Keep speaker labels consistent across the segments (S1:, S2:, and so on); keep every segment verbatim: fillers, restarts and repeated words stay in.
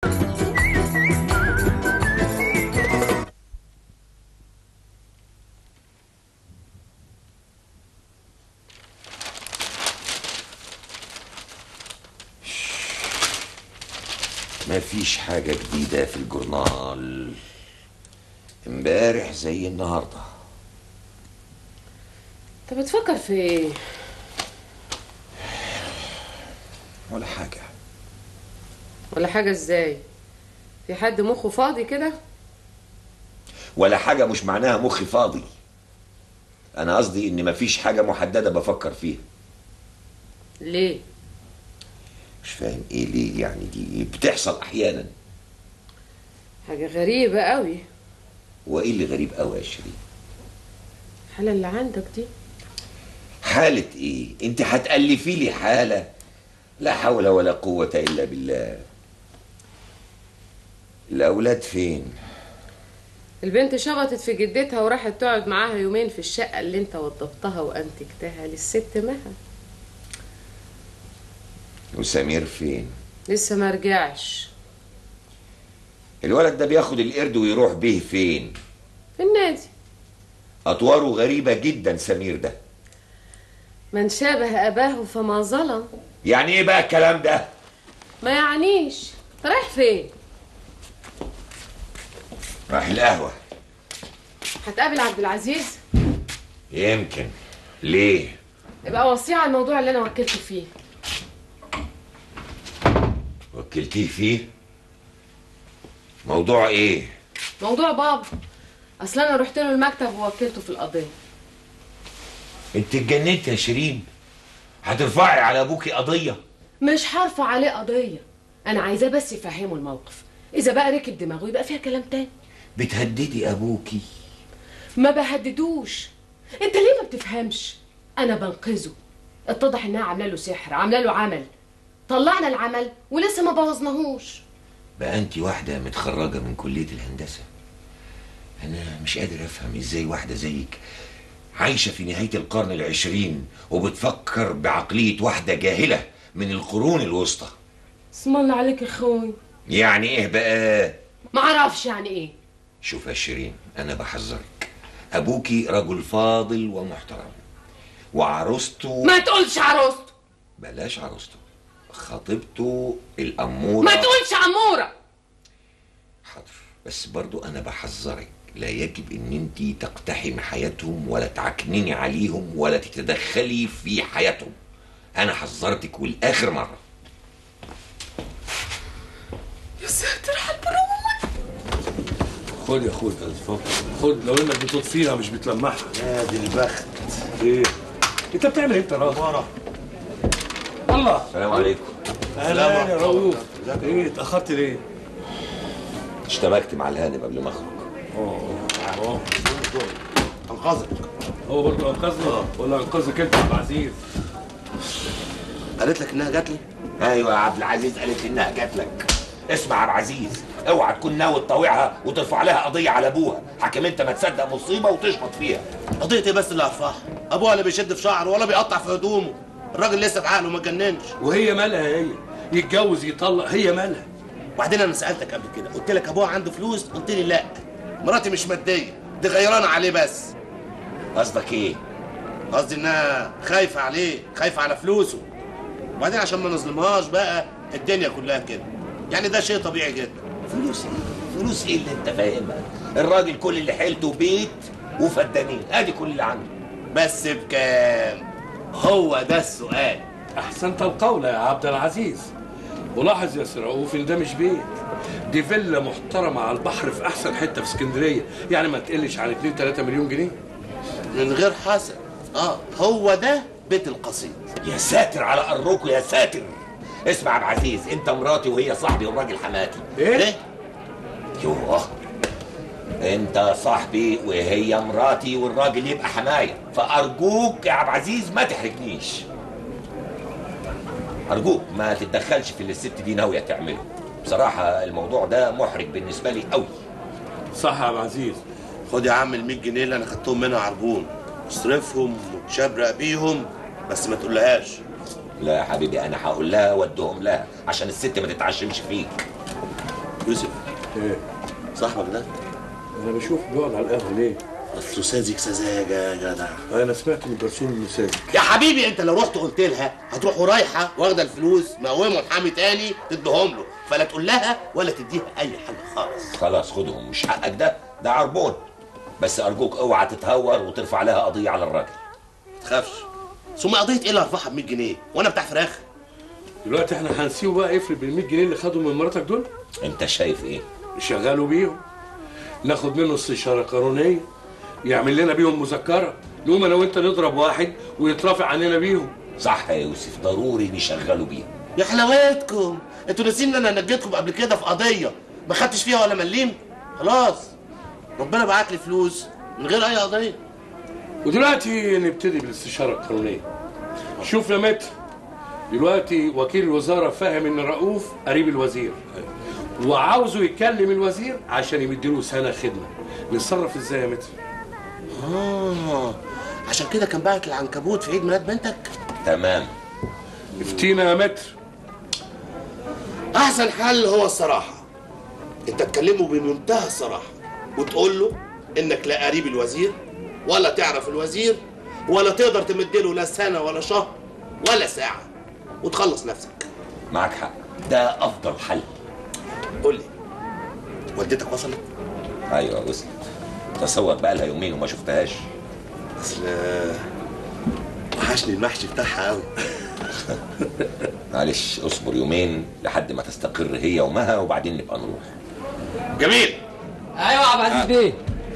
S1: مفيش حاجة جديدة في الجورنال امبارح زي النهاردة.
S2: انت بتفكر في ايه؟
S1: ولا حاجة.
S2: ولا حاجة ازاي؟ في حد مخه فاضي كده؟
S1: ولا حاجة مش معناها مخي فاضي. أنا قصدي إن مفيش حاجة محددة بفكر فيها.
S2: ليه؟
S1: مش فاهم إيه ليه، يعني دي بتحصل أحيانا.
S2: حاجة غريبة قوي.
S1: وإيه اللي غريب قوي يا شيرين؟
S2: الحالة اللي عندك دي.
S1: حالة إيه؟ أنت هتألفي لي حالة؟ لا حول ولا قوة إلا بالله. الأولاد فين؟
S2: البنت شبطت في جدتها وراحت تقعد معاها يومين في الشقة اللي انت وضبتها وانتجتها للست مها.
S1: وسمير فين؟
S2: لسه ما رجعش.
S1: الولد ده بياخد القرد ويروح بيه فين؟
S2: في النادي.
S1: أطواره غريبة جدا سمير ده.
S2: من شابه أباه فما ظلم.
S1: يعني إيه بقى الكلام ده؟
S2: ما يعنيش. رايح فين؟
S1: راح القهوة.
S2: هتقابل عبد العزيز؟
S1: يمكن. ليه؟
S2: يبقى وصيه على الموضوع اللي أنا وكلته فيه.
S1: وكلتيه فيه؟ موضوع إيه؟
S2: موضوع بابا. أصل أنا رحت له المكتب ووكلته في القضية.
S1: أنت اتجننت يا شيرين؟ هترفعي على أبوكي قضية؟
S2: مش هرفع عليه قضية، أنا عايزاه بس يفهمه الموقف. إذا بقى ركب دماغه يبقى فيها كلام تاني.
S1: بتهددي أبوكي؟
S2: ما بهددوش. أنت ليه ما بتفهمش؟ أنا بنقذه. اتضح إنها عاملة له سحر، عاملة له عمل. طلعنا العمل ولسه ما بوظناهوش.
S1: بقى أنت واحدة متخرجة من كلية الهندسة. أنا مش قادر أفهم إزاي واحدة زيك عايشة في نهاية القرن العشرين وبتفكر بعقلية واحدة جاهلة من القرون الوسطى.
S2: اسم الله عليك يا اخوي.
S1: يعني ايه بقى؟
S2: معرفش يعني ايه.
S1: شوف يا شيرين، انا بحذرك. ابوكي رجل فاضل ومحترم، وعروسته
S2: ما تقولش عروسته.
S1: بلاش عروسته، خطيبته الأمورة.
S2: ما تقولش عمورة.
S1: حاضر، بس برضو انا بحذرك، لا يجب ان انت تقتحم حياتهم ولا تعكنني عليهم ولا تتدخلي في حياتهم. انا حذرتك والاخر مرة.
S2: يا ساتر حبروت.
S3: خد يا اخويا اتفضل، خد. لو انك بتطفيها مش بتلمعها.
S4: يا دي البخت.
S3: ايه انت بتعمل ايه انت يا راجل؟
S4: ورا.
S1: الله. السلام عليكم.
S3: اهلا يا رؤوف. ايه اتاخرت ليه؟
S1: اشتبكت مع الهانم قبل ما اخرج.
S3: اه
S4: انقذك.
S3: هو برضه انقذني ولا انقذك انت يا عبد العزيز؟
S4: قالت لك انها جات لي؟
S1: ايوه يا عبد العزيز، قالت لي انها جات لك. اسمع يا عبد العزيز، اوعى تكون ناوي تطاوعها وترفع لها قضيه على ابوها، حكم انت ما تصدق مصيبه وتشبط فيها.
S4: قضيه ايه بس اللي هرفعها؟ ابوها لا بيشد في شعره ولا بيقطع في هدومه، الراجل لسه في عقله ما اتجننش.
S3: وهي مالها؟ هي يتجوز يطلق، هي مالها؟
S4: وبعدين انا سالتك قبل كده قلت لك ابوها عنده فلوس، قلت لي لا، مراتي مش ماديه، دي غيرانه عليه بس.
S1: قصدك ايه؟
S4: قصدي انها خايفه عليه، خايفه على فلوسه. وبعدين عشان ما نظلمهاش بقى، الدنيا كلها كده، يعني ده شيء طبيعي جدا.
S1: فلوس ايه؟ فلوس ايه اللي انت فاهمها؟ الراجل كل اللي حيلته بيت وفدانين، ادي كل اللي عنده.
S4: بس بكام؟ هو ده السؤال.
S3: احسنت القول يا عبد العزيز. ولاحظ يا سي رؤوف ان ده مش بيت، دي فيلا محترمه على البحر في احسن حته في اسكندريه، يعني ما تقلش عن اتنين تلاتة مليون جنيه.
S4: من غير حسن. اه هو ده بيت القصيد.
S1: يا ساتر على قروكوا يا ساتر. اسمع يا عبد العزيز، انت مراتي وهي صاحبي والراجل حماتي.
S3: ايه؟
S4: ايه؟
S1: يوه، انت صاحبي وهي مراتي والراجل يبقى حماية، فارجوك يا عبد العزيز ما تحرجنيش. ارجوك ما تتدخلش في اللي الست دي ناويه تعمله. بصراحه الموضوع ده محرج بالنسبه لي قوي.
S3: صح يا عبد العزيز.
S4: خد يا عم ال مية جنيه اللي انا خدتهم منها عربون، اصرفهم وتشبرق بيهم، بس ما تقولهاش.
S1: لا يا حبيبي، انا هقول لها وادهم لها عشان الست ما تتعشمش فيك.
S4: يوسف،
S3: ايه؟
S4: صاحبك ده
S3: انا بشوف بيقعد على القهوه ليه؟
S4: اصله ساذج سذاجه يا جدع.
S3: انا سمعت من جرسون انه ساذج.
S4: يا حبيبي انت لو رحت قلت لها هتروح ورايحه واخده الفلوس مقومه محامي تاني تديهم له، فلا تقول لها ولا تديها اي حاجه خالص.
S1: خلاص خدهم، مش حقك ده، ده عربون. بس ارجوك اوعى تتهور وترفع لها قضيه على الراجل.
S4: ما تخافش. ثم قضيه ايه اللي هرفعها ب مية جنيه وانا بتاع فراخ؟
S3: دلوقتي احنا هنسيبه بقى يفرق بال مية جنيه اللي خدهم من مراتك دول؟
S1: انت شايف ايه؟
S3: نشغلوا بيهم، ناخد منه استشاره قانونيه، يعمل لنا بيهم مذكره، نقوم انا وانت نضرب واحد ويترافع عننا بيهم.
S1: صح يا يوسف، ضروري نشغلوا بيهم.
S4: يا حلاوتكم، انتوا ناسين ان انا نجيتكم قبل كده في قضيه ما خدتش فيها ولا مليم؟ خلاص ربنا بعت لي فلوس من غير اي قضيه.
S3: ودلوقتي نبتدي بالاستشاره القانونيه. شوف يا متر، دلوقتي وكيل الوزاره فاهم ان رؤوف قريب الوزير وعاوزه يكلم الوزير عشان يمديله سنه خدمه. نتصرف ازاي يا متر؟
S4: اه عشان كده كان باعت العنكبوت في عيد ميلاد بنتك؟
S1: تمام.
S3: افتينا يا متر.
S4: احسن حل هو الصراحه. انت تكلمه بمنتهى الصراحه وتقول له انك لا قريب الوزير ولا تعرف الوزير ولا تقدر تمدله لا سنه ولا شهر ولا ساعه وتخلص نفسك.
S1: معك حق، ده افضل حل.
S4: قول لي، والدتك وصلت؟
S1: ايوه وصلت. تصور بقى لها يومين وما شفتهاش.
S4: اصل وحشني المحشي بتاعها قوي.
S1: معلش اصبر يومين لحد ما تستقر هي ومها وبعدين نبقى نروح.
S4: جميل.
S5: ايوه يا عبد العزيز بيه.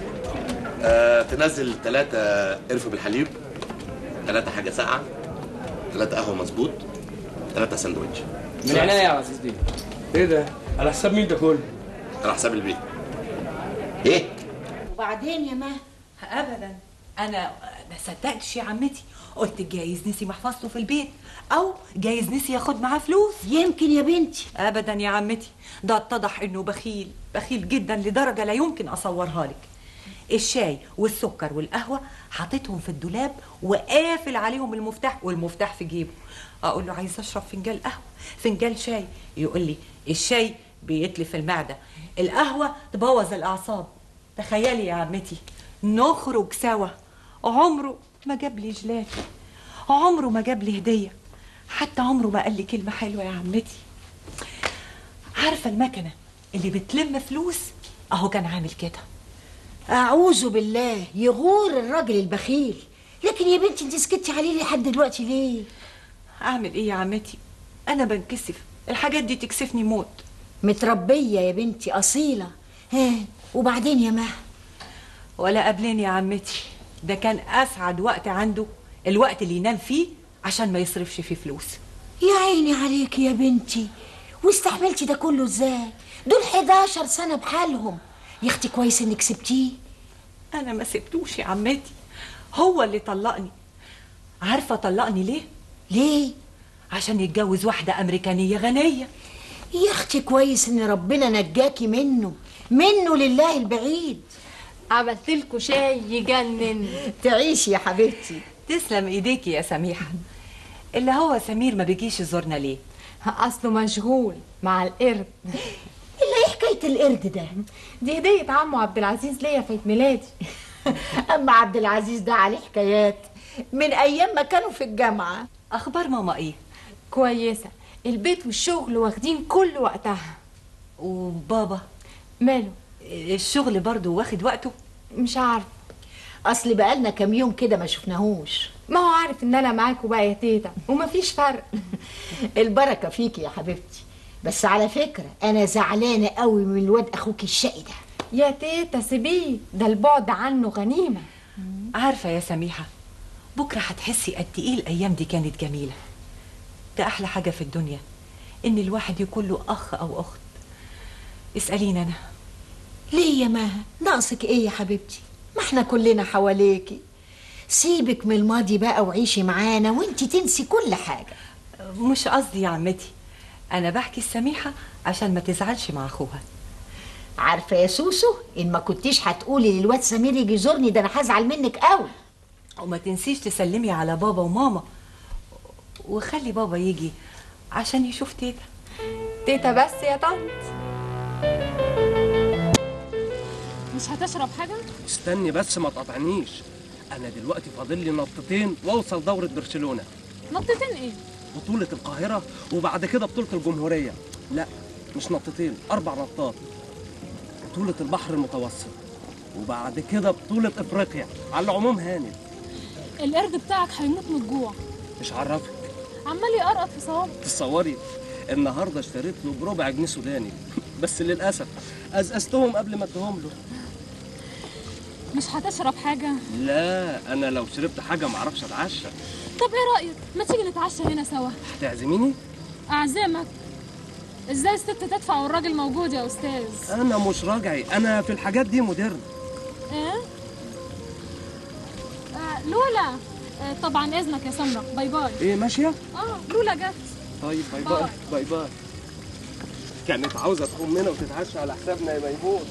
S4: آه، تنزل ثلاثة قرفة بالحليب، ثلاثة حاجة ساقعة، ثلاثة قهوة مظبوط، ثلاثة ساندوتش.
S5: من عينيا يا عبد العزيز بيه.
S3: ايه ده؟ على حساب مين ده كله؟
S4: على حساب البيت.
S1: ايه؟
S6: وبعدين يا ما
S7: ابدا انا ما صدقتش يا عمتي، قلت جايز نسي محفظته في البيت او جايز نسي ياخد معاه فلوس.
S6: يمكن يا بنتي.
S7: ابدا يا عمتي، ده اتضح انه بخيل بخيل جدا لدرجه لا يمكن اصورها لك. الشاي والسكر والقهوه حاططهم في الدولاب وقافل عليهم المفتاح والمفتاح في جيبه. اقول له عايز اشرب فنجان قهوه فنجان شاي، يقول لي الشاي بيتلف المعده، القهوه تبوظ الاعصاب. تخيلي يا عمتي نخرج سوا، عمره ما جاب لي جلاتي، عمره ما جاب لي هديه، حتى عمره ما قال لي كلمه حلوه يا عمتي. عارفه المكنه اللي بتلم فلوس اهو كان عامل كده.
S6: اعوذ بالله، يغور الراجل البخيل. لكن يا بنتي انت سكتي عليه لحد دلوقتي ليه؟
S7: اعمل ايه يا عمتي؟ انا بنكسف، الحاجات دي تكسفني موت.
S6: متربيه يا بنتي اصيله. ها وبعدين يا مها؟
S7: ولا قبلين يا عمتي، ده كان اسعد وقت عنده الوقت اللي ينام فيه عشان ما يصرفش فيه فلوس.
S6: يا عيني عليكي يا بنتي، واستحملتي ده كله ازاي؟ دول حداشر سنه بحالهم. يا اختي كويس انك سبتيه.
S7: انا ما سبتوش يا عمتي، هو اللي طلقني. عارفه طلقني ليه؟
S6: ليه؟
S7: عشان يتجوز واحده امريكانيه غنيه.
S6: يا اختي كويس ان ربنا نجاكي منه، منه لله البعيد.
S2: عملت لكم شاي يجنن.
S6: تعيشي يا حبيبتي.
S7: تسلم ايديكي يا سميحه. اللي هو سمير ما بيجيش يزورنا ليه؟
S2: اصله مشغول مع القرد.
S6: الا ايه حكايه القرد ده؟
S2: دي هديه عمو عبد العزيز ليا في عيد ميلادي.
S6: اما عبد العزيز ده عليه حكايات من ايام ما كانوا في الجامعه.
S7: اخبار ماما ايه؟
S2: كويسه، البيت والشغل واخدين كل وقتها.
S7: وبابا
S2: ماله؟
S7: الشغل برضو واخد وقته؟
S2: مش عارف،
S6: اصل بقالنا كام يوم كده ما شفناهوش.
S2: ما هو عارف ان انا معاكوا بقى يا تيتا ومفيش فرق.
S6: البركه فيكي يا حبيبتي. بس على فكره انا زعلانه قوي من الواد اخوك الشقي ده.
S2: يا تيتا سيبيه، ده البعد عنه غنيمه.
S7: عارفه يا سميحه، بكره هتحسي قد ايه الايام دي كانت جميله. ده احلى حاجه في الدنيا ان الواحد يكون له اخ او اخت. اساليني انا.
S6: ليه يا ماها؟ ناقصك ايه يا حبيبتي؟ ما احنا كلنا حواليكي. سيبك من الماضي بقى وعيشي معانا وانتي تنسي كل حاجه.
S7: مش قصدي يا عمتي، انا بحكي السميحه عشان ما تزعلش مع اخوها.
S6: عارفه يا سوسو، ان ما كنتيش هتقولي للواد سمير يجي يزورني ده انا هزعل منك قوي.
S7: وما تنسيش تسلمي على بابا وماما، وخلي بابا يجي عشان يشوف تيتا.
S2: تيتا بس يا طنط.
S8: مش هتشرب حاجة؟
S9: استني بس ما تقاطعنيش، انا دلوقتي فاضل لي نطتين واوصل دورة برشلونة.
S8: نطتين ايه؟
S9: بطولة القاهرة وبعد كده بطولة الجمهورية. لا مش نطتين، اربع نطات. بطولة البحر المتوسط وبعد كده بطولة افريقيا. على العموم هانت.
S8: القرد بتاعك هيموت من الجوع.
S9: مش عرفك؟
S8: عمال يقرقط في صوابعه.
S9: تصوري النهارده اشتريت له بربع جنيه سوداني بس للاسف ازازتهم قبل ما اديهم له.
S8: مش هتشرب حاجة؟
S9: لا انا لو شربت حاجه ما اعرفش اتعشى.
S8: طب ايه رأيك ما تيجي نتعشى هنا سوا؟
S9: هتعزميني؟
S8: اعزمك. ازاي الست تدفع والراجل موجود يا استاذ؟
S9: انا مش راجعي، انا في الحاجات دي مدير.
S8: ايه؟ آه لولا. آه طبعا اذنك يا سمرة. باي باي.
S9: ايه ماشيه؟
S8: اه لولا جت.
S9: طيب باي باي. باي باي. كانت عاوزه تقوم منها وتتعشى على حسابنا يا ميمون.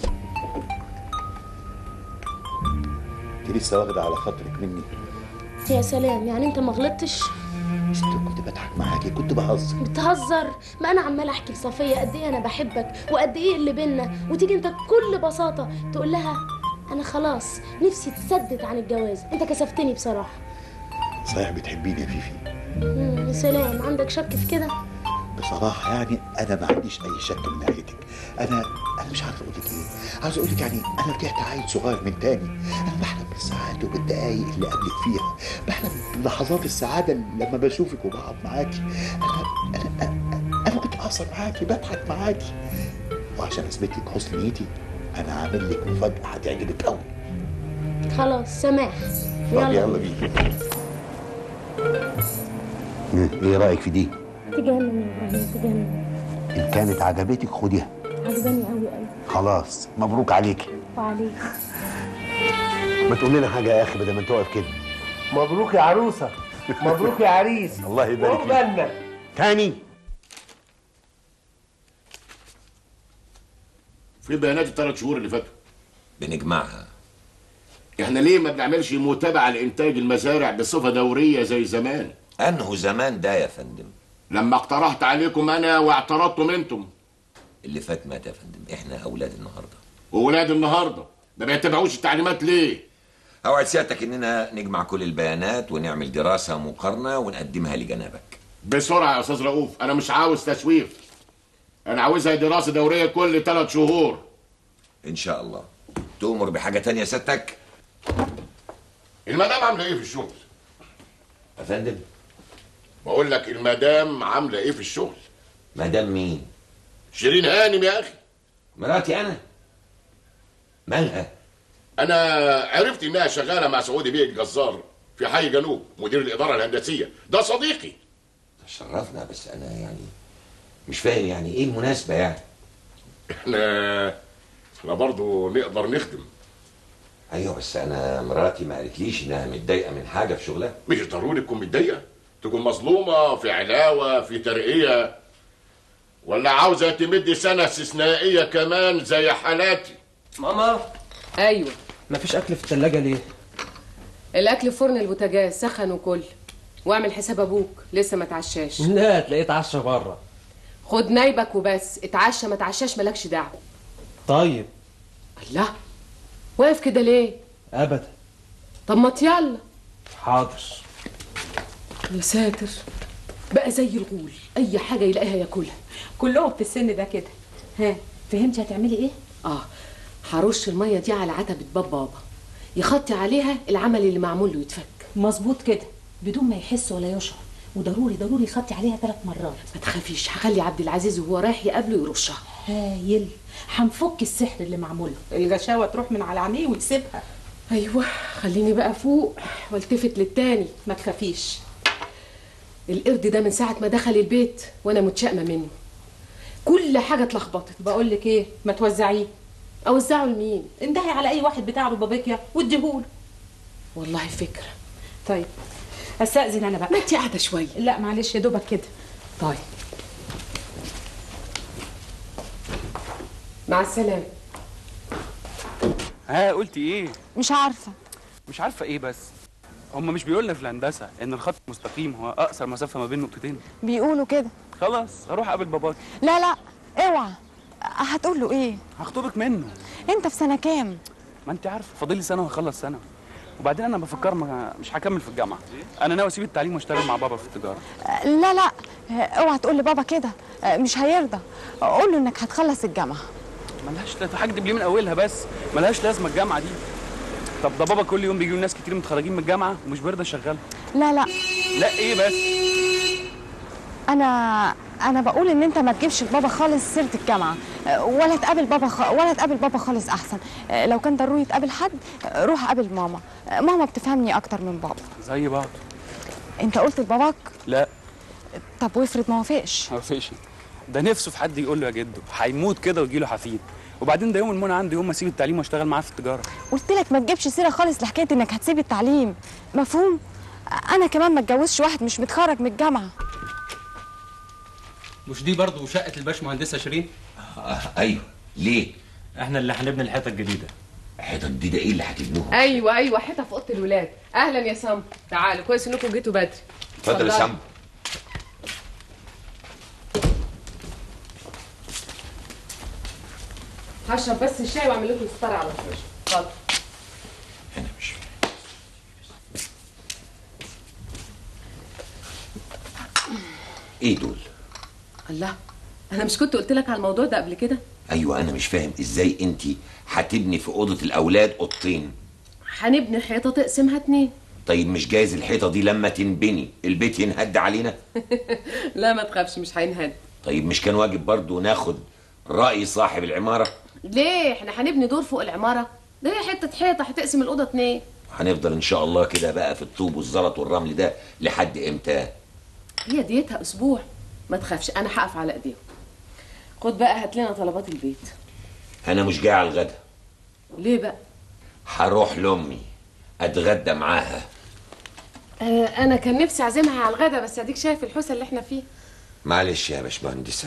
S10: انت لسه واخده على خاطرك مني.
S11: يا سلام، يعني انت ما غلطتش؟
S10: ست كنت بضحك معاكي، كنت بهزر.
S11: بتهزر؟ ما انا عماله احكي لصفيه قد ايه انا بحبك وقد ايه اللي بينا، وتيجي انت بكل بساطه تقول لها انا خلاص نفسي تسدد عن الجواز. انت كسفتني بصراحه.
S10: صحيح بتحبيني يا فيفي؟
S11: امم يا سلام، عندك شك في كده؟
S10: بصراحه يعني انا ما عنديش اي شك من ناحيتك. انا انا مش عارف اقول لك ايه. عاوز اقول لك يعني انا رجعت عيل صغير من تاني. انا بحلم بالساعات وبالدقايق اللي قبلك فيها، بحلم بلحظات السعاده لما بشوفك وبقعد معاكي. انا انا انا, أنا كنت بهزر معاكي، بضحك معاكي، وعشان اثبت لك حسن نيتي انا عامل لك مفاجاه هتعجبك قوي.
S11: خلاص سماح.
S10: يلا يلا بينا. ايه رايك في دي؟
S11: تجنن يا ابراهيم، تجنن.
S10: ان كانت عجبتك خديها.
S11: عجباني قوي قوي.
S10: خلاص مبروك عليكي.
S11: وعليك.
S10: ما تقول لنا حاجه يا اخي بدل ما انت واقف كده.
S3: مبروك يا عروسه. مبروك يا عريس.
S10: الله يبارك فيك.
S3: وقبلنا
S10: تاني.
S12: في بيانات الثلاث شهور اللي فاتوا
S1: بنجمعها.
S12: احنا ليه ما بنعملش متابعه لانتاج المزارع بصفه دوريه زي زمان؟
S1: انه زمان ده يا فندم؟
S12: لما اقترحت عليكم انا واعترضتم انتم.
S1: اللي فات مات يا فندم، احنا اولاد النهارده.
S12: واولاد النهارده ما بيتبعوش التعليمات ليه؟
S1: اوعد سيادتك اننا نجمع كل البيانات ونعمل دراسه مقارنه ونقدمها لجنابك.
S12: بسرعه يا استاذ رؤوف، انا مش عاوز تسويف. انا عاوزها دراسه دوريه كل ثلاث شهور.
S1: ان شاء الله. تؤمر بحاجه تانية سيادتك؟
S12: المدام عامله ايه في الشغل؟
S1: يا فندم
S12: بقول لك المدام عامله ايه في الشغل؟
S1: مدام مين؟
S12: شيرين هانم يا اخي.
S1: مراتي انا. مالها؟
S12: انا عرفت انها شغاله مع سعودي بيه الجزار في حي جنوب، مدير الاداره الهندسيه. ده صديقي.
S1: شرفنا، بس انا يعني مش فاهم يعني ايه المناسبه يعني.
S12: احنا احنا برضه نقدر نخدم.
S1: ايوه بس انا مراتي ما قالتليش انها متضايقه من حاجه في شغلها.
S12: مش ضروري تكون متضايقه، تكون مظلومه في علاوه في ترقيه، ولا عاوزه تمد سنه استثنائيه كمان زي حالاتي.
S9: ماما.
S2: ايوه.
S9: مفيش اكل في الثلاجه ليه؟
S2: الاكل في فرن البوتاجاز، سخن وكل. واعمل حساب ابوك لسه ما اتعشاش.
S5: لا تلاقيه اتعشى بره.
S2: خد نايبك وبس، اتعشى ما اتعشاش مالكش دعوه.
S5: طيب.
S2: الله، واقف كده ليه؟
S5: ابدا.
S2: طب ما يلا.
S5: حاضر.
S2: يا ساتر، بقى زي الغول، اي حاجه يلاقيها ياكلها.
S7: كلهم في السن ده كده.
S2: ها فهمتي هتعملي ايه؟ اه هرش الميه دي على عتبه باب بابا، يخطي عليها العمل اللي معمول له يتفك.
S13: مظبوط كده، بدون ما يحس ولا يشعر، وضروري ضروري يخطي عليها ثلاث مرات.
S2: ما تخافيش، هخلي عبد العزيز وهو رايح يقابله يرشها.
S13: هايل، هنفك السحر اللي معمول له.
S7: الغشاوه تروح من على عينيه ويسيبها.
S2: ايوه، خليني بقى فوق والتفت للتاني.
S7: ما تخافيش،
S2: القرد ده من ساعه ما دخل البيت وانا متشائمه منه، كل حاجه اتلخبطت.
S7: بقول لك ايه، ما توزعيه.
S2: اوزعه لمين؟
S7: انتهي على اي واحد بتاع ربابيكيا واديهوله.
S2: والله فكره.
S7: طيب استاذن انا بقى.
S2: ما انتي قاعده شويه.
S7: لا معلش يا دوبك كده.
S2: طيب مع السلامه.
S14: ها قلتي ايه؟
S15: مش عارفه.
S14: مش عارفه ايه بس؟ هما مش بيقولنا في الهندسه ان الخط المستقيم هو اقصر مسافه ما بين نقطتين؟
S15: بيقولوا كده.
S14: خلاص اروح اقابل باباكي.
S15: لا لا اوعى، هتقول له ايه؟
S14: هخطبك منه.
S15: انت في سنه كام؟
S14: ما انت عارف فاضل لي سنه وهخلص ثانوي، وبعدين انا بفكر ما مش هكمل في الجامعه، انا ناوي اسيب التعليم واشتغل مع بابا في التجاره.
S15: لا لا اوعى تقول لبابا كده، مش هيرضى. قول له انك هتخلص الجامعه.
S14: ملهاش لازمه، هكدب ليه من اولها بس، ملهاش لازمه الجامعه دي. طب ده بابا كل يوم بيجي ناس كتير متخرجين من الجامعه ومش بيرضى يشغلهم.
S15: لا لا
S14: لا ايه بس؟
S15: انا انا بقول ان انت ما تجيبش لبابا خالص سيره الجامعه، ولا تقابل بابا خ... ولا تقابل بابا خالص. احسن لو كان ضروري تقابل حد روح قابل ماما، ماما بتفهمني اكتر من بابا.
S14: زي بعض.
S15: انت قلت لباباك؟
S14: لا.
S15: طب وافرض ما وافقش؟
S14: ما وافقش، ده نفسه في حد يقول له يا جدو، هيموت كده ويجي له حفيد. وبعدين ده يوم المنى عندي يوم ما اسيب التعليم واشتغل معاه في التجاره.
S15: قلت لك ما تجيبش سيره خالص لحكايه انك هتسيب التعليم، مفهوم؟ انا كمان ما اتجوزش واحد مش متخرج من الجامعه.
S5: مش دي برضه شقه الباشمهندسه شيرين؟
S1: آه ايوه. ليه؟
S5: احنا اللي هنبني الحيطه الجديده.
S1: الحيطه الجديده ايه اللي هتبنوها؟
S2: ايوه ايوه حيطه في اوضه الولاد. اهلا يا سام، تعالوا كويس انكم جيتوا بدري.
S1: اتفضل يا سام.
S2: هشرب بس الشاي واعمل لكم الفطار على طول. اتفضل.
S1: انا مش ايه دول؟
S2: الله، انا مش كنت قلت لك على الموضوع ده قبل كده؟
S1: ايوه انا مش فاهم ازاي انت هتبني في اوضه الاولاد اوضتين؟
S2: هنبني حيطه تقسمها اتنين.
S1: طيب مش جايز الحيطه دي لما تنبني البيت ينهد علينا؟
S2: لا ما تخافش مش هينهد.
S1: طيب مش كان واجب برضو ناخد راي صاحب العماره؟
S2: ليه؟ احنا هنبني دور فوق العماره؟ ده هي حته حيطه هتقسم الاوضه اتنين.
S1: هنفضل ان شاء الله كده بقى في الطوب والزلط والرمل ده لحد امتى؟
S2: هي ديتها اسبوع، ما تخافش انا هقف على ايديهم. خد بقى هات لنا طلبات البيت.
S1: انا مش جاي على الغدا.
S2: ليه بقى؟
S1: هروح لامي اتغدى معاها.
S2: آه انا كان نفسي اعزمها على الغدا، بس اديك شايف الحوسه اللي احنا فيه.
S1: معلش يا باشمهندسه.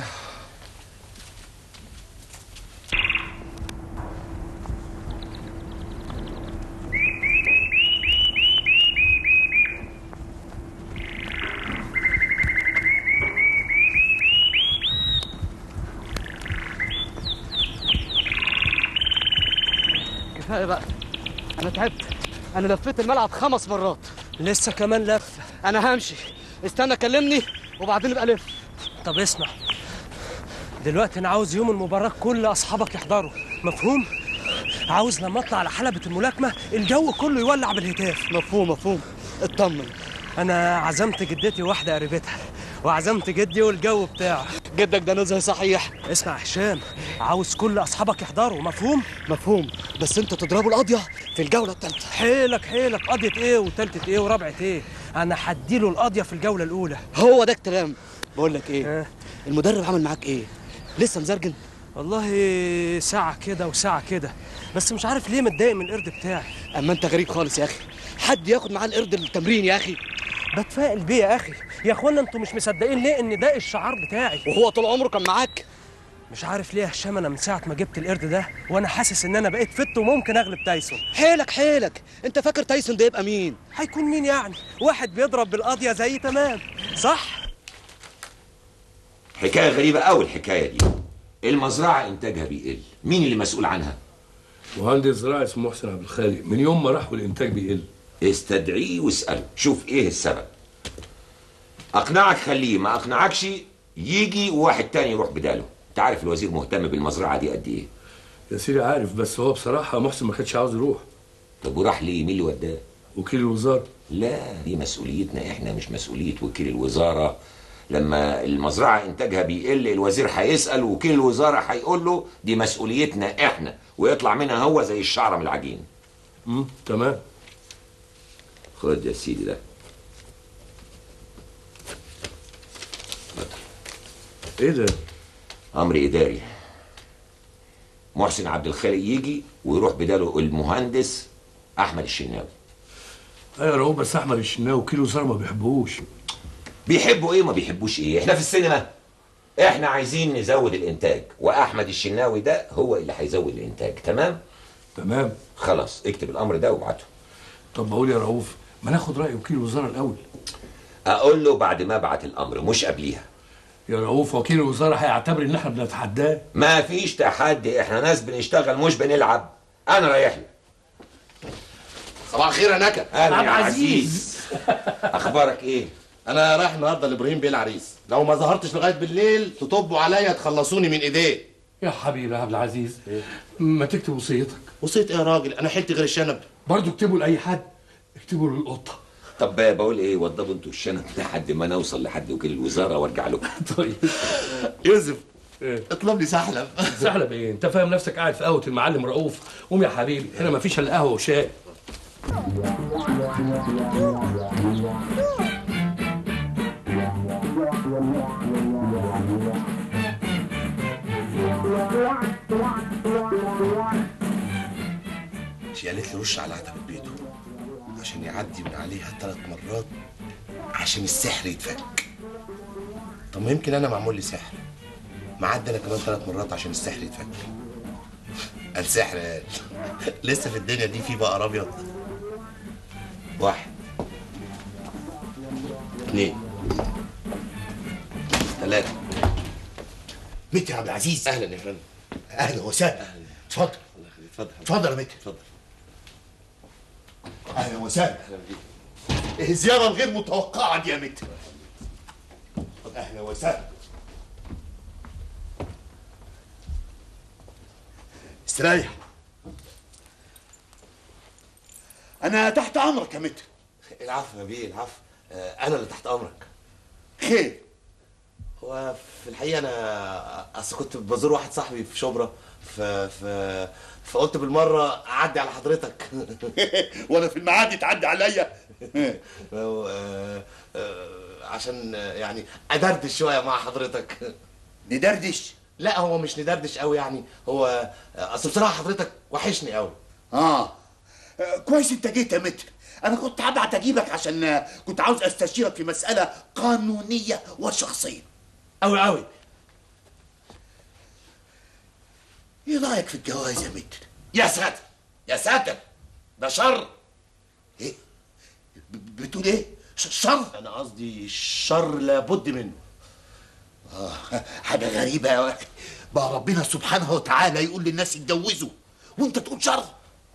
S16: كفايه بقى، انا تعبت. انا لفيت الملعب خمس مرات.
S9: لسه كمان لف.
S16: انا همشي، استنى كلمني وبعدين ابقى الف.
S9: طب اسمع، دلوقتي انا عاوز يوم المباراه كل اصحابك يحضروا، مفهوم؟ عاوز لما اطلع على حلبة الملاكمة الجو كله يولع بالهتاف.
S16: مفهوم مفهوم. اطمن.
S9: انا عزمت جدتي واحدة قريبتها، وعزمت جدي والجو بتاعه.
S16: جدك ده نزهه صحيح.
S9: اسمع يا هشام، عاوز كل اصحابك يحضروا، مفهوم؟
S16: مفهوم، بس انت تضربوا القضيه في الجوله الثالثه.
S9: حيلك حيلك، قضيه ايه وثالثه ايه ورابعه ايه؟ انا هديله القضيه في الجوله الاولى.
S16: هو ده الكلام. بقول لك ايه، اه؟ المدرب عمل معاك ايه؟ لسه مزرجن؟
S9: والله ساعه كده وساعه كده، بس مش عارف ليه متضايق من القرد بتاعي.
S16: اما انت غريب خالص يا اخي، حد ياخد معاه القرد التمرين يا اخي؟
S9: بتفائل بيه يا اخي. يا اخوانا انتوا مش مصدقين ليه ان ده الشعار بتاعي؟
S16: وهو طول عمره كان معاك؟
S9: مش عارف ليه يا هشام، انا من ساعه ما جبت القرد ده وانا حاسس ان انا بقيت فت وممكن اغلب تايسون.
S16: حيلك حيلك، انت فاكر تايسون ده يبقى مين؟
S9: هيكون مين يعني؟ واحد بيضرب بالقاضيه زي تمام، صح؟
S1: حكايه غريبه قوي الحكايه دي. المزرعه انتاجها بيقل، مين اللي مسؤول عنها؟
S3: مهندس زراعي اسمه محسن عبد الخالق، من يوم ما راح والانتاج بيقل.
S1: استدعيه واساله، شوف ايه السبب. اقنعك خليه، ما اقنعكش يجي وواحد تاني يروح بداله. انت عارف الوزير مهتم بالمزرعه دي قد ايه؟
S3: يا سيدي عارف، بس هو بصراحه محسن ما كانش عاوز يروح.
S1: طب وراح ليه؟ مين اللي وداه؟
S3: وكيل الوزاره.
S1: لا دي مسؤوليتنا احنا، مش مسؤوليه وكيل الوزاره. لما المزرعه انتاجها بيقل الوزير هيسال وكيل الوزاره هيقول له دي مسؤوليتنا احنا، ويطلع منها هو زي الشعره من العجين.
S3: امم تمام.
S1: خد يا سيدي ده.
S3: ايه ده؟
S1: امر اداري. محسن عبد الخالق يجي ويروح بداله المهندس احمد الشناوي.
S3: ايوه يا رؤوف، بس احمد الشناوي وكيل الوزاره ما بيحبوش.
S1: بيحبوا ايه ما بيحبوش ايه؟ احنا في السينما، احنا عايزين نزود الانتاج، واحمد الشناوي ده هو اللي هيزود الانتاج. تمام؟
S3: تمام.
S1: خلاص اكتب الامر ده وابعته.
S3: طب بقول يا رؤوف، ما ناخد راي وكيل الوزاره الاول.
S1: اقول له بعد ما ابعت الامر مش قبليها.
S3: يا رؤوف وكيل الوزاره هيعتبر ان احنا بنتحداه.
S1: ما فيش تحدي، احنا ناس بنشتغل مش بنلعب. انا رايح له
S4: صباح الخير يا نكد.
S1: اهلا يا عزيز. اخبارك ايه؟
S4: انا رايح النهارده لابراهيم بيه العريس، لو ما ظهرتش لغايه بالليل تطبوا عليا تخلصوني من ايديه.
S3: يا حبيبي يا عبد العزيز، ما تكتب وصيتك.
S4: وصيت ايه يا راجل؟ انا حلت غير الشنب.
S3: برضه اكتبوا لاي حد، اكتبوا للقطه.
S1: طب بقول ايه، وضبوا انتوا الشنط لحد ما نوصل لحد وكيل الوزاره وارجع لكم.
S3: طيب
S4: يوسف اطلب لي سحلب.
S3: سحلب ايه؟ انت فاهم نفسك قاعد في قهوه المعلم رؤوف؟ قوم يا حبيبي، هنا ما فيش الا قهوه وشاي.
S4: شي قالت لي رش على عتبة بيته عشان يعدي من عليها ثلاث مرات عشان السحر يتفك. طب ما يمكن انا معمول لي سحر، معدي انا كمان ثلاث مرات عشان السحر يتفك. السحر قال لسه في الدنيا دي في بقر ابيض. واحد اثنين ثلاثة.
S10: متر يا عبد العزيز.
S4: اهلا يا فندم.
S10: اهلا وسهلا. اتفضل
S4: اتفضل
S10: اتفضل يا متر.
S4: اتفضل.
S10: اهلا وسهلا.
S4: اهلا بيك.
S10: ايه الزياره الغير متوقعه دي يا متر؟ اهلا وسهلا. استريح. انا تحت امرك يا متر.
S4: العفو يا بيه، العفو. آه، انا اللي تحت امرك.
S10: خير؟
S4: هو في الحقيقه انا اصل كنت بزور واحد صاحبي في شبرا، ف ف فقلت بالمره اعدي على حضرتك.
S10: وانا في المعادي تعدي عليا؟
S4: آه، آه، عشان يعني ادردش شويه مع حضرتك.
S10: ندردش؟
S4: لا هو مش ندردش قوي يعني، هو اصل بصراحه حضرتك وحشني قوي.
S10: اه كويس انت جيت يا متر. انا كنت هبعت اجيبك عشان كنت عاوز استشيرك في مساله قانونيه وشخصيه.
S4: قوي قوي.
S10: ايه رايك في الجواز يا متر؟
S4: يا ساتر يا ساتر، ده شر.
S10: ايه بتقول ايه؟ شر؟
S4: انا قصدي الشر لابد منه.
S10: اه حاجه غريبه قوي بقى، ربنا سبحانه وتعالى يقول للناس اتجوزوا وانت تقول شر.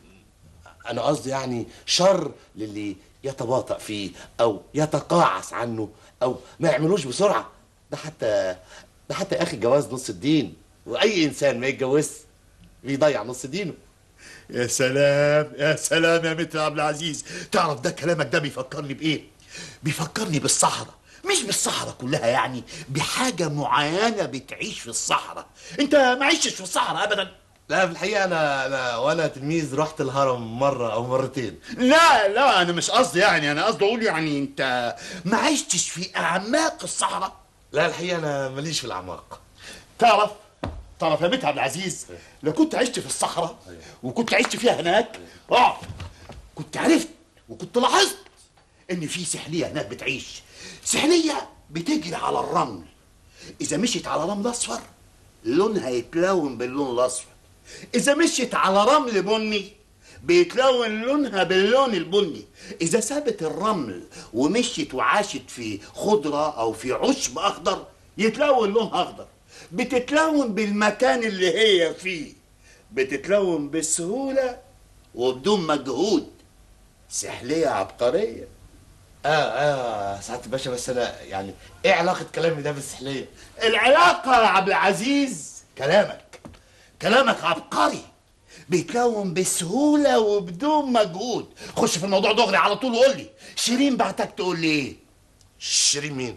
S4: انا قصدي يعني شر للي يتباطأ فيه او يتقاعس عنه او ما يعملوش بسرعه. ده حتى ده حتى يا اخي الجواز نص الدين، واي انسان ما يتجوزش بيضيع نص دينه.
S10: يا سلام يا سلام يا متر عبد العزيز. تعرف ده كلامك ده بيفكرني بايه؟ بيفكرني بالصحراء، مش بالصحراء كلها يعني، بحاجه معينه بتعيش في الصحراء. انت ما عشتش في الصحراء ابدا؟
S4: لا في الحقيقه انا انا وانا تلميذ رحت الهرم مره او مرتين.
S10: لا لا انا مش قصدي يعني، انا قصدي اقول يعني انت ما عشتش في اعماق الصحراء؟
S4: لا الحقيقه انا ماليش في الاعماق.
S10: تعرف تعرف يا متر عبد العزيز، لو كنت عشت في الصحراء وكنت عشت فيها هناك اه كنت عرفت وكنت لاحظت ان في سحليه هناك بتعيش. سحليه بتجري على الرمل، اذا مشيت على رمل اصفر لونها يتلون باللون الاصفر، اذا مشيت على رمل بني بيتلون لونها باللون البني، اذا سابت الرمل ومشيت وعاشت في خضره او في عشب اخضر يتلون لونها اخضر. بتتلون بالمكان اللي هي فيه، بتتلون بسهوله وبدون مجهود. سحليه عبقريه.
S4: اه اه سعاده الباشا، بس انا يعني ايه علاقه كلامي ده بالسحليه؟
S10: العلاقه يا عبد العزيز كلامك كلامك عبقري، بيتلون بسهوله وبدون مجهود. خش في الموضوع دغري على طول وقول لي شيرين بعتك تقول لي ايه؟
S4: شيرين مين؟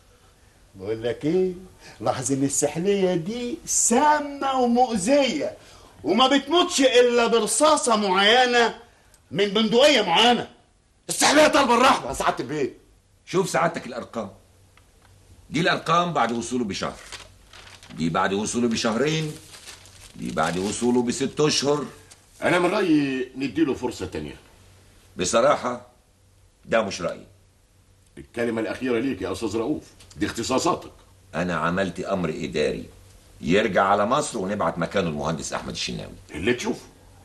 S10: بقول لك ايه، لاحظ ان السحليه دي سامه ومؤذيه وما بتموتش الا برصاصه معينه من بندقيه معينه.
S4: السحليه طالبه الرحمه يا سعاده البيت.
S1: شوف سعادتك الارقام دي، الارقام بعد وصوله بشهر، دي بعد وصوله بشهرين، دي بعد وصوله بست اشهر.
S12: انا من رايي نديله فرصه تانية.
S1: بصراحه ده مش رايي.
S12: الكلمه الاخيره ليك يا استاذ رؤوف، دي اختصاصاتك.
S1: انا عملت امر اداري يرجع على مصر ونبعت مكانه المهندس احمد الشناوي.
S12: اللي تشوفه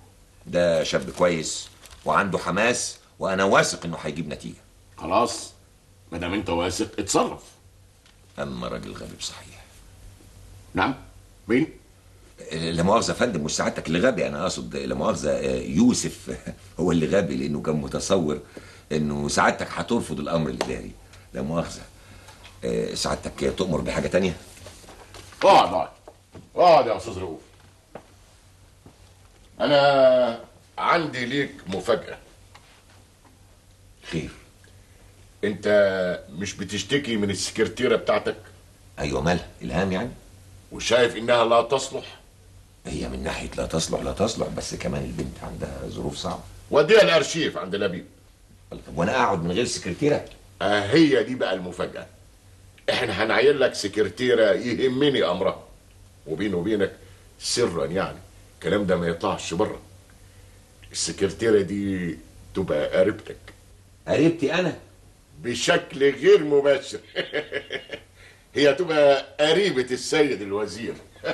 S1: ده شاب كويس وعنده حماس، وانا واثق انه هيجيب نتيجه.
S12: خلاص ما دام انت واثق اتصرف.
S1: اما راجل غريب صحيح.
S12: نعم مين؟
S1: لا مؤاخذه يا فندم، مش سعادتك اللي غبي، انا اقصد لا مؤاخذه يوسف هو اللي غبي لانه كان متصور انه سعادتك هترفض الامر الاداري. لا مؤاخذه. آه، سعادتك تؤمر بحاجه تانية؟
S12: اقعد اقعد اقعد يا استاذ رؤوف. انا عندي ليك مفاجاه.
S1: خير؟
S12: انت مش بتشتكي من السكرتيره بتاعتك؟
S1: ايوه، مالها؟ الهام يعني؟
S12: وشايف انها لا تصلح؟
S1: هي من ناحيه لا تصلح لا تصلح، بس كمان البنت عندها ظروف صعبه.
S12: وديها الارشيف عند لبيب.
S1: طب وانا اقعد من غير سكرتيره؟
S12: آه، هي دي بقى المفاجاه. احنا هنعين لك سكرتيره يهمني امرها، وبيني وبينك سرا يعني الكلام ده ما يطلعش بره. السكرتيره دي تبقى قريبتك.
S1: قريبتي انا؟
S12: بشكل غير مباشر. هي تبقى قريبة السيد الوزير.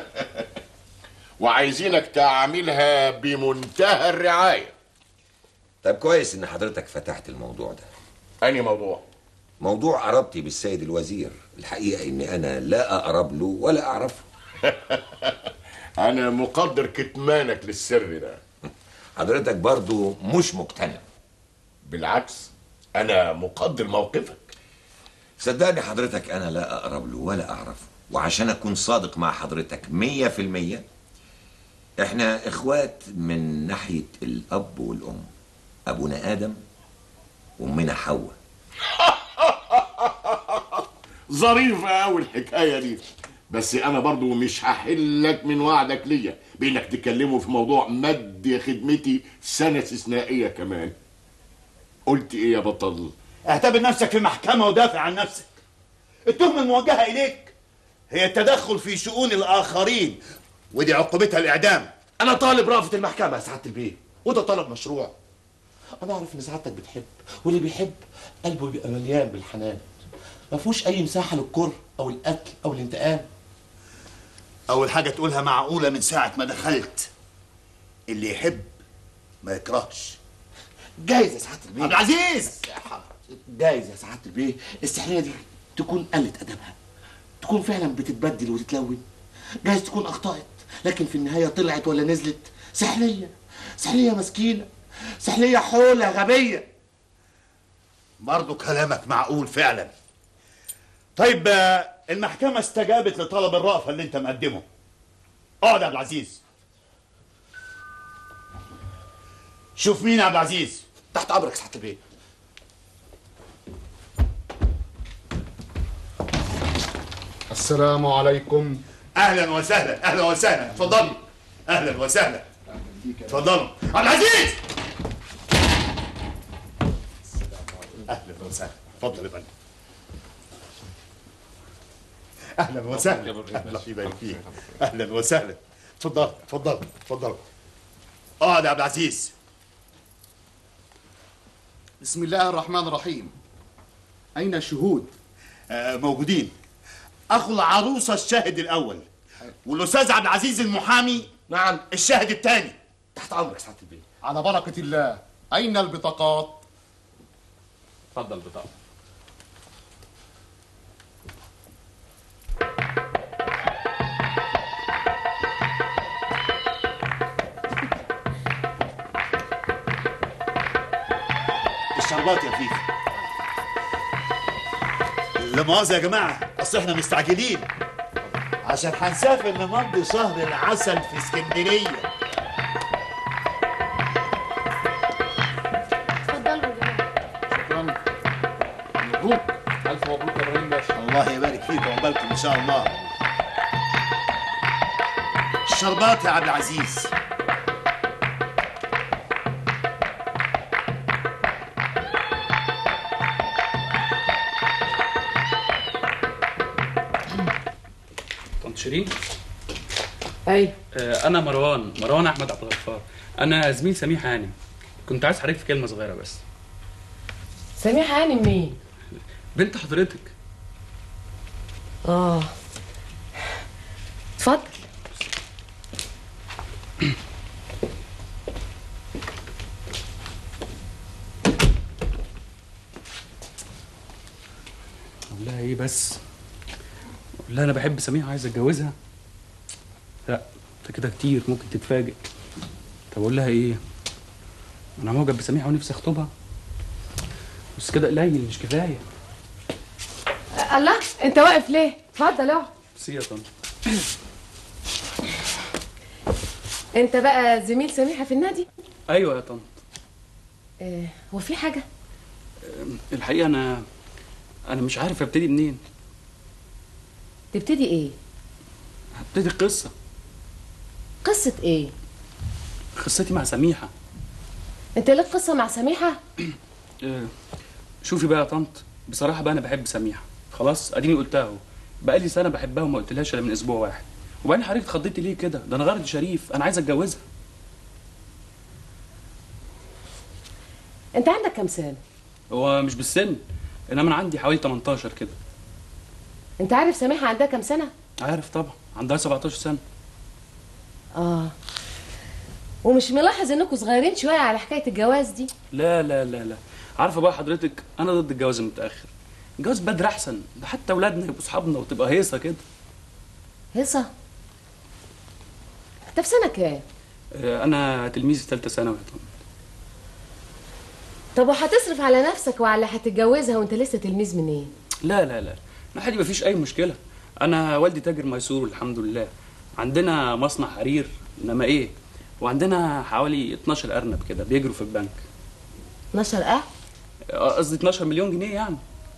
S12: وعايزينك تعاملها بمنتهى الرعاية.
S1: طب كويس ان حضرتك فتحت الموضوع ده.
S12: أنهي موضوع؟
S1: موضوع قرابتي بالسيد الوزير. الحقيقة اني انا لا اقرب له ولا اعرفه.
S12: انا مقدر كتمانك للسر ده.
S1: حضرتك برضو مش مقتنع؟
S12: بالعكس، انا مقدر موقفك.
S1: صدقني حضرتك انا لا اقرب له ولا اعرفه، وعشان اكون صادق مع حضرتك مية في المية، احنا اخوات من ناحية الاب والام. ابونا ادم وامنا حواء.
S12: ظريفة أوي الحكاية دي، بس أنا برضو مش هحلك من وعدك ليا بإنك تكلمه في موضوع مد خدمتي سنة استثنائية كمان. قلت إيه يا بطل؟
S10: اعتبر نفسك في محكمة ودافع عن نفسك. التهمة الموجهة إليك هي التدخل في شؤون الآخرين، ودي عقوبتها الإعدام.
S4: انا طالب رأفة المحكمة يا سعادة البيه، وده طلب مشروع. انا اعرف ان سعادتك بتحب، واللي بيحب قلبه بيبقى مليان بالحنان، ما فيهوش اي مساحة للكره او القتل او الانتقام.
S10: أول حاجة تقولها معقولة من ساعة ما دخلت: اللي يحب ما يكرهش.
S4: جايز يا سعادة البيه
S10: عبد العزيز،
S4: جايز يا سعادة البيه السحرية دي تكون قلة أدبها، تكون فعلا بتتبدل وتتلون. جايز تكون أخطأت، لكن في النهاية طلعت ولا نزلت سحلية، سحلية مسكينة، سحلية حولة غبية.
S10: برضو كلامك معقول فعلا. طيب المحكمة استجابت لطلب الرأفة اللي انت مقدمه. اقعد يا عبد العزيز. شوف مين يا عبد العزيز.
S4: تحت أمرك سعادة البيه.
S17: السلام عليكم.
S10: اهلا وسهلا، اهلا وسهلا، اتفضلوا. اهلا وسهلا، اتفضلوا. عبد العزيز، اهلا وسهلا، اتفضل يا فندم. اهلا وسهلا، الله يبارك فيك. اهلا وسهلا، اتفضل اتفضل اتفضل. اقعد يا عبد العزيز.
S17: بسم الله الرحمن الرحيم. أين الشهود؟
S10: آه موجودين. اخو العروسه الشاهد الاول، والاستاذ عبد العزيز المحامي
S4: نعم
S10: الشاهد الثاني.
S4: تحت امرك سعاده البيه.
S17: على بركه الله. اين البطاقات؟
S14: اتفضل البطاقه.
S10: الشربات يا فيفي. لا مؤاخذة يا جماعة، أصل إحنا مستعجلين عشان هنسافر نمضي شهر العسل في اسكندرية.
S11: اتفضلوا يا جماعة.
S17: شكرا. مبروك، ألف مبروك يا إبراهيم باشا.
S10: الله يبارك فيك وعقبالكم إن شاء الله. الشربات يا عبد العزيز.
S14: شيرين.
S2: اي
S14: آه انا مروان مروان احمد عبد الغفار. انا زميل سميحه هانم. كنت عايز حضرتك في كلمه صغيره بس.
S2: سميحه هانم مين؟
S14: بنت حضرتك.
S2: اه اتفضل.
S14: اقول لها ايه بس؟ اقول لها انا بحب سميحه وعايز اتجوزها؟ لا انت كده كتير ممكن تتفاجئ. طب اقول لها ايه؟ انا معجب بسميحه ونفسي اخطبها، بس كده قليل مش كفايه.
S2: الله، انت واقف ليه؟ اتفضل اقعد.
S14: ميرسي يا طنط.
S2: انت بقى زميل سميحه في النادي؟
S14: ايوه يا طنط.
S2: اه، هو في حاجه؟
S14: الحقيقه انا انا مش عارف ابتدي منين.
S2: تبتدي ايه؟
S14: هبتدي قصه.
S2: قصه ايه؟
S14: قصتي مع سميحه.
S2: انت ليك قصه مع سميحه؟
S14: اه، شوفي بقى يا طنط، بصراحه بقى انا بحب سميحه، خلاص اديني قلتها اهو. بقالي سنه بحبها وما قلتلهاش الا من اسبوع واحد. وبعدين حضرتك اتخضيتي ليه كده؟ ده انا غرض شريف، انا عايز اتجوزها.
S2: انت عندك كام سنه؟
S14: هو مش بالسن، انما انا عندي حوالي تمنتاشر كده.
S2: انت عارف سميحه عندها كام سنه؟
S14: عارف طبعا، عندها سبعتاشر سنه.
S2: اه، ومش ملاحظ انكم صغيرين شويه على حكايه الجواز دي؟
S14: لا لا لا لا، عارفه بقى حضرتك انا ضد الجواز المتاخر. الجواز بدري احسن، ده حتى اولادنا يبقوا اصحابنا وتبقى هيصه كده.
S2: هيصه؟ انت في سنه كام؟
S14: آه، انا تلميذ ثالثه ثانوي يا طنط.
S2: طب وهتصرف على نفسك وعلى هتتجوزها وانت لسه تلميذ منين؟
S14: لا لا لا، ما حد مفيش اي مشكله. انا والدي تاجر ميسور الحمد لله، عندنا مصنع حرير، انما ايه، وعندنا حوالي اتناشر ارنب كده بيجروا في البنك.
S2: اتناشر اه؟
S14: قصدي اتناشر مليون جنيه يعني.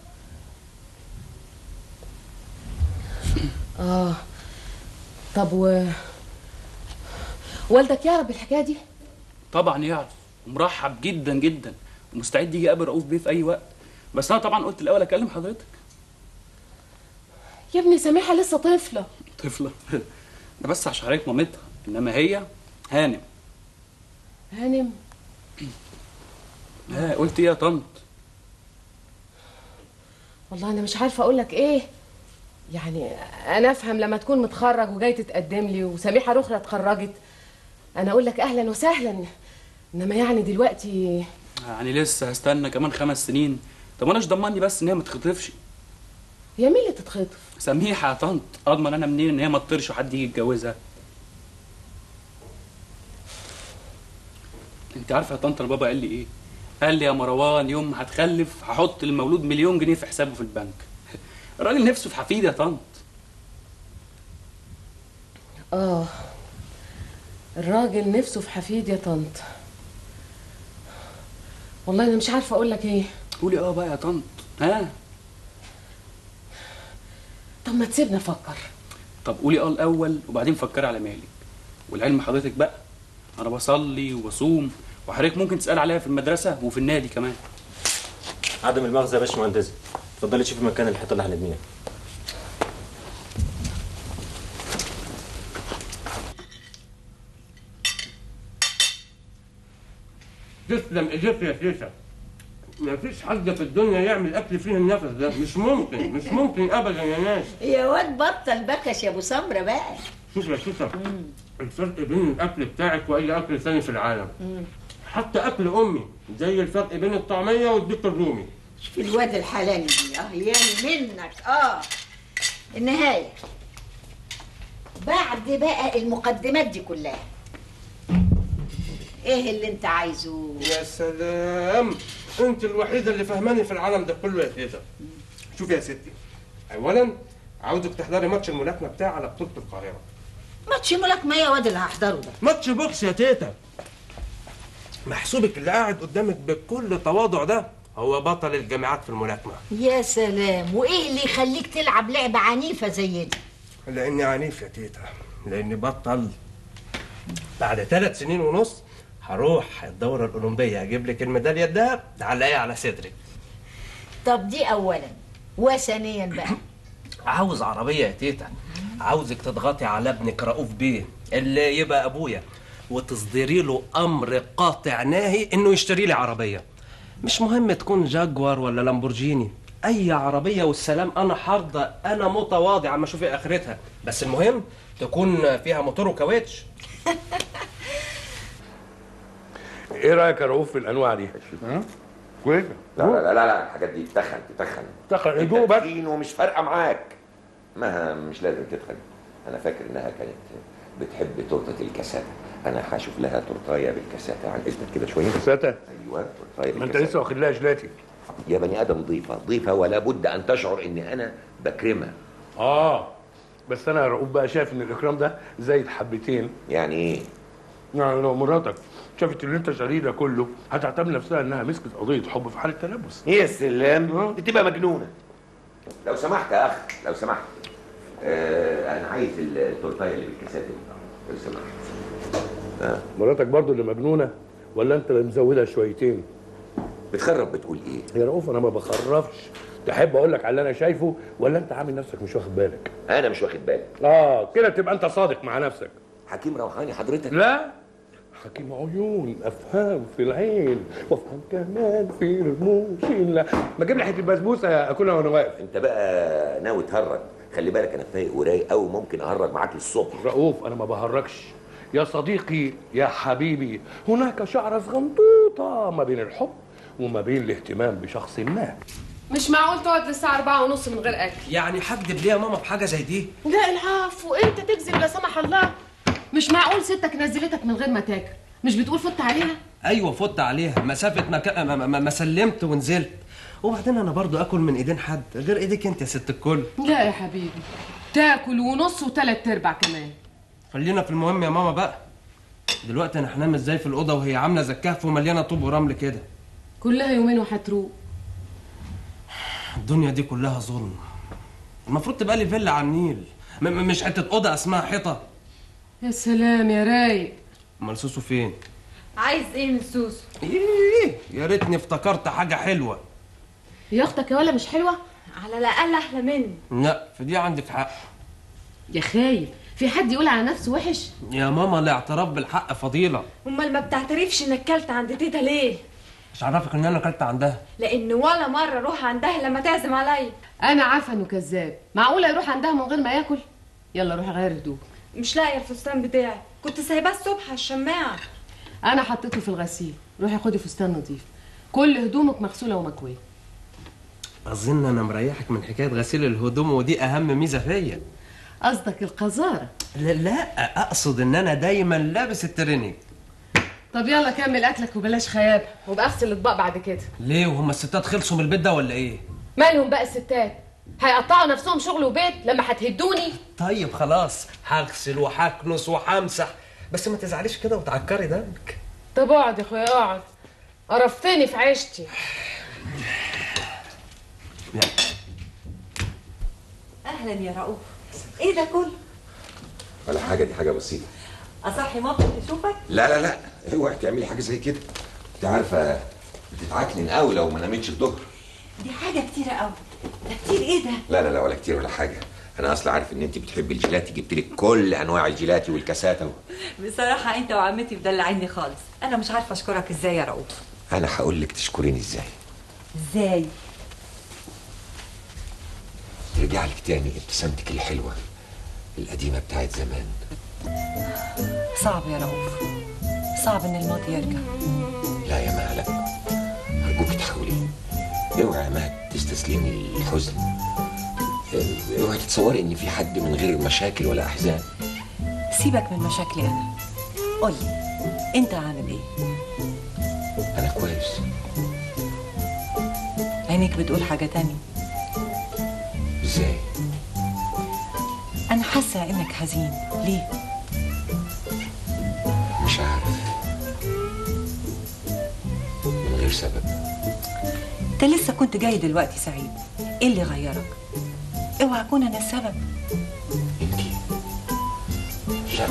S2: اه، طب و والدك يعرف بالحكايه دي؟
S14: طبعا يعرف، ومرحب جدا جدا، ومستعد يجي يقابل رؤوف بيه في اي وقت. بس انا طبعا قلت الاول اكلم حضرتك.
S2: يا ابني سميحه لسه طفله.
S14: طفله؟ ده بس عشان حضرتك مامتها، انما هي هانم.
S2: هانم؟
S14: ها قلت ايه يا طنط؟
S2: والله انا مش عارفه اقول لك ايه. يعني انا افهم لما تكون متخرج وجاي تتقدم لي وسميحه رخرة اتخرجت، انا اقول لك اهلا وسهلا، انما يعني دلوقتي
S14: يعني لسه هستنى كمان خمس سنين؟ طب انا مش ضمني بس ان هي ما تتخطفش؟
S2: هي مين اللي تتخطف؟
S14: سميحه يا طنط، اضمن انا منين ان هي ما تطيرش وحد يجي يتجوزها؟ انت عارفه يا طنط البابا قال لي ايه؟ قال لي يا مروان يوم ما هتخلف هحط للمولود مليون جنيه في حسابه في البنك. الراجل نفسه في حفيد يا طنط.
S2: اه، الراجل نفسه في حفيد يا طنط. والله انا مش عارفه اقول لك ايه.
S14: قولي اه بقى يا طنط. ها؟
S2: طب ما تسيبنا افكر.
S14: طب قولي اه الاول وبعدين فكري على مالك. والعلم حضرتك بقى انا بصلي وبصوم، وحضرتك ممكن تسال عليا في المدرسه وفي النادي كمان.
S5: عدم المؤاخذه يا باشمهندس، اتفضلي شوفي مكان الحيطه اللي هنبنيها.
S3: تسلم ايديك يا سيسا. مفيش حد في الدنيا يعمل اكل فيه النفس ده، مش ممكن مش ممكن ابدا يا ناس.
S6: يا واد بطل بكش يا ابو سمره بقى.
S3: شوف يا سيسا، الفرق بين الاكل بتاعك واي اكل ثاني في العالم، حتى اكل امي، زي الفرق بين الطعميه والديك الرومي.
S6: شوف الواد الحلال دي، اه يعني منك. اه النهايه بعد بقى المقدمات دي كلها، ايه اللي انت عايزه؟
S3: يا سلام، انت الوحيده اللي فهماني في العالم ده كله يا تيتا. شوف يا ستي، اولا عاوزك تحضري ماتش الملاكمه بتاعي على بطوله القاهره.
S6: ماتش ملاكمه يا واد اللي هحضره ده؟
S3: ماتش بوكس يا تيتا. محسوبك اللي قاعد قدامك بكل تواضع ده هو بطل الجامعات في الملاكمه.
S6: يا سلام، وايه اللي يخليك تلعب لعبه عنيفه زي دي؟
S3: لاني عنيف يا تيتا، لاني بطل. بعد ثلاث سنين ونص هروح الدوره الاولمبيه اجيب لك الميداليه الذهب تعلقيها على صدرك.
S6: طب دي اولا، وثانيا بقى
S3: عاوز عربيه يا تيتا. عاوزك تضغطي على ابنك رؤوف بيه اللي يبقى ابويا، وتصدري له امر قاطع ناهي انه يشتري لي عربيه. مش مهم تكون جاكوار ولا لامبورجيني، اي عربيه والسلام. انا حارضه، انا متواضع اما اشوف ايه اخرتها، بس المهم تكون فيها موتور وكاوتش.
S18: ايه رايك يا رؤوف في الانواع دي؟
S1: ها؟ كويس. لا لا لا لا الحاجات دي تتخن تتخن
S18: تتخن ايه بس؟
S1: ومش فارقه معاك. ما مش لازم تتخن. انا فاكر انها كانت بتحب تورته الكاساتا. انا هشوف لها تورتايه بالكاساتا عن اذنك كده شويه.
S18: كاساتا؟
S1: ايوه تورتايه
S18: ما انت لسه واخد لها جلاتي.
S1: يا بني ادم ضيفه ضيفه ولا بد ان تشعر اني انا بكرمها.
S18: اه بس انا يا رؤوف بقى شايف ان الاكرام ده زايد حبتين.
S1: يعني ايه؟
S18: يعني لو مراتك شافت اللي انت شاريه ده كله هتعتبر نفسها انها مسكت قضيه حب في حاله تلبس.
S1: يا سلام، دي تبقى مجنونه. لو سمحت يا اخ، لو سمحت، آه انا عايز التورتايه اللي بالكاسات دي لو سمحت.
S18: آه. مراتك برضو اللي مجنونه ولا انت اللي مزودها شويتين؟
S1: بتخرب بتقول ايه؟
S18: يا رؤوف انا ما بخرفش. تحب اقول لك على اللي انا شايفه ولا انت عامل نفسك مش واخد بالك؟
S1: انا مش واخد بالي.
S18: اه كده تبقى انت صادق مع نفسك.
S1: حكيم روحاني حضرتك؟
S18: لا، حكيم عيون، افهام في العين وافهم كمان في رموش. لا ما تجيب لي حته بسبوسه اكلها وانا واقف.
S1: انت بقى ناوي تهرج؟ خلي بالك انا فايق ورايق قوي، ممكن اهرج معاك للصبح.
S18: رؤوف انا ما بهرجش يا صديقي يا حبيبي. هناك شعره صغنطوطه ما بين الحب وما بين الاهتمام بشخص ما.
S2: مش معقول تقعد للساعة أربعة ونص من غير أكل.
S9: يعني هكدب ليه يا ماما بحاجة زي دي؟
S2: لا العفو، أنت تكذب لا سمح الله. مش معقول ستك نزلتك من غير ما تاكل. مش بتقول فت عليها؟
S9: أيوة فت عليها، مسافة ما, ما, ما, ما سلمت ونزلت. وبعدين أنا برضو آكل من إيدين حد غير إيديك أنت يا ست الكل.
S2: لا يا حبيبي، تاكل ونص وتلات أرباع كمان.
S9: خلينا في المهم يا ماما بقى. دلوقتي أنا هنام إزاي في الأوضة وهي عاملة زي الكهف ومليانة طوب ورمل كده؟
S2: كلها يومين وهتروق.
S9: الدنيا دي كلها ظلم. المفروض تبقى لي فيلا على النيل، م مش حته اوضه اسمها حيطه.
S2: يا سلام يا رايق.
S9: امال سوسو فين؟
S7: عايز ايه من سوسو؟
S9: ايه يا ريتني افتكرت حاجه حلوه.
S2: يا اختك يا ولا مش حلوه؟
S7: على الاقل احلى مني.
S9: لا في دي عندك حق.
S2: يا خايب، في حد يقول على نفسه وحش؟
S9: يا ماما الاعتراف بالحق فضيله.
S7: امال ما بتعترفش انك كلت عند تيتا ليه؟
S9: مش عارفك ان انا اكلت عندها.
S7: لان ولا مره اروح عندها لما تعزم عليا.
S2: انا عارفه انه كذاب. معقوله يروح عندها من غير ما ياكل؟ يلا روحي غير هدوء.
S7: مش لاقيه الفستان بتاعي، كنت سايباه الصبح على الشماعه.
S2: انا حطيته في الغسيل. روحي خدي فستان نظيف، كل هدومك مغسوله ومكويه.
S9: اظن انا مريحك من حكايه غسيل الهدوم، ودي اهم ميزه فيا.
S2: قصدك القذاره؟
S9: لا, لا اقصد ان انا دايما لابس التريننج.
S2: طب يلا كمل اكلك وبلاش خيابه، وبقى اغسل الاطباق بعد كده.
S9: ليه وهم الستات خلصوا من البيت ده ولا ايه؟
S2: مالهم بقى الستات؟ هيقطعوا نفسهم شغل وبيت لما هتهدوني؟
S9: طيب خلاص هغسل وهكنس وهمسح، بس ما تزعليش كده وتعكري دمك.
S2: طب اقعد يا اخويا اقعد، قرفتني في عيشتي.
S7: اهلا يا رؤوف. ايه ده كله؟
S1: ولا حاجه، دي حاجه بسيطه.
S7: اصحي مامتك تشوفك؟
S1: لا لا لا اوعي تعملي حاجه زي كده. انت عارفه بتتعكنن قوي لو ما نامتش الظهر.
S7: دي حاجه كتيره قوي. ده كتير ايه ده؟
S1: لا لا لا ولا كتير ولا حاجه. انا اصلا عارف ان انت بتحبي الجيلاتي، جبت لك كل انواع الجيلاتي والكاساتا و...
S7: بصراحه انت وعمتي مدلعيني خالص. انا مش عارفه اشكرك ازاي يا رؤوف.
S1: انا هقول لك تشكريني ازاي.
S7: ازاي؟
S1: ترجع لك تاني ابتسامتك الحلوه القديمه بتاعت زمان.
S7: صعب يا رؤوف، صعب ان الماضي يرجع.
S1: لا يا مها لا، ارجوك تحاولي. اوعي ما تستسلمي للحزن. اوعي تتصوري ان في حد من غير مشاكل ولا احزان.
S7: سيبك من مشاكلي انا. قولي انت عامل ايه؟
S1: انا كويس.
S7: عينيك بتقول حاجه تانية.
S1: ازاي؟
S7: انا حاسه انك حزين. ليه؟
S1: مش عارف، من غير سبب.
S7: انت لسه كنت جاي دلوقتي سعيد، ايه اللي غيرك؟ اوعى اكون انا السبب.
S1: انتي؟ لا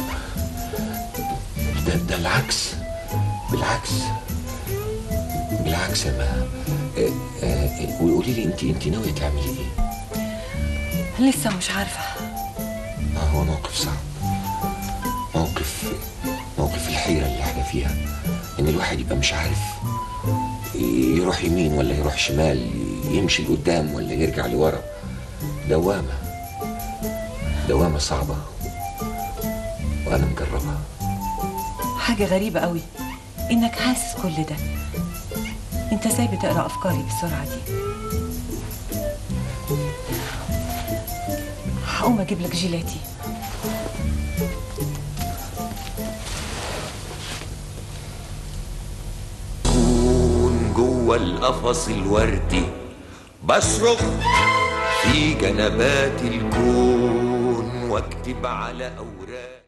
S1: ده ده العكس، بالعكس بالعكس يا ما. وقولي لي انت انت ناويه تعملي ايه؟
S7: لسه مش عارفه.
S1: آه هو موقف صعب، موقف موقف الحيره اللي احنا فيها، ان الواحد يبقى مش عارف يروح يمين ولا يروح شمال، يمشي لقدام ولا يرجع لورا. دوامه دوامه صعبه وانا مجربها.
S7: حاجه غريبه قوي انك حاسس كل ده. انت ازاي بتقرا افكاري بالسرعه دي؟ هقوم اجيب لك جيلاتي.
S1: جوه القفص الوردي، بصرخ في جنبات الكون واكتب على اوراق